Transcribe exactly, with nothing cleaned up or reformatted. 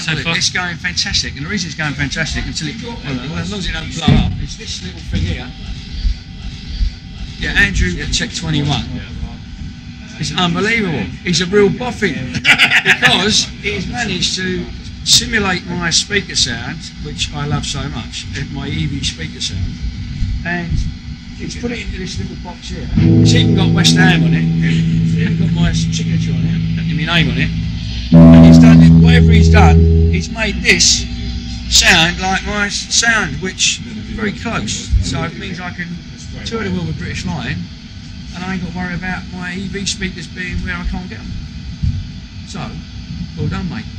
so look, far? it's going fantastic, and the reason it's going fantastic until it, well, as long as it don't blow up, it's this little thing here. Yeah, Andrew at Tech twenty-one. It's unbelievable. He's a real boffin because he's managed to simulate my speaker sound, which I love so much, my E V speaker sound, and he's put it into this little box here. It's even got West Ham on it. It's even got my signature on it, and my name on it. And he's done it, whatever he's done, he's made this sound like my sound, which is very close. So it means I can tour the world with British Lion, and I ain't got to worry about my E V speakers being where I can't get them. So, well done, mate.